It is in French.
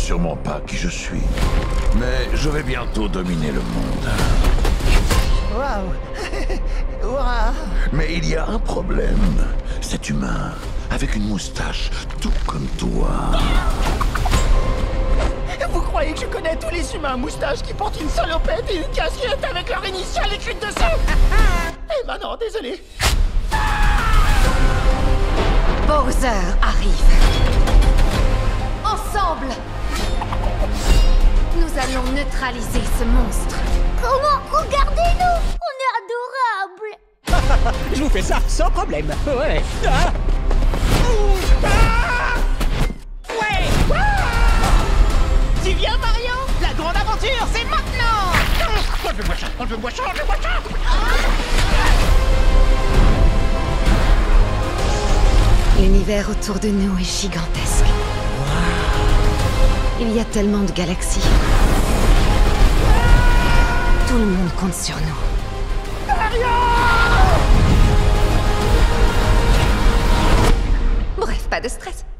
sûrement pas qui je suis. Mais je vais bientôt dominer le monde. Waouh. Waouh. Mais il y a un problème. Cet humain, avec une moustache, tout comme toi. Vous croyez que je connais tous les humains à moustache qui portent une salopette et une casquette avec leur initiale écrite dessus? Eh ben non, désolé. Bowser arrive. Ensemble, nous allons neutraliser ce monstre. Comment? Regardez-nous! On est adorables! Je vous fais ça sans problème. Ouais. Ah. Ouais. Tu viens, Mario? La grande aventure, c'est maintenant! Enlevez-moi ça, enlevez-moi ça, enlevez-moi ça! L'univers autour de nous est gigantesque. Il y a tellement de galaxies. Tout le monde compte sur nous. Mario! Bref, pas de stress.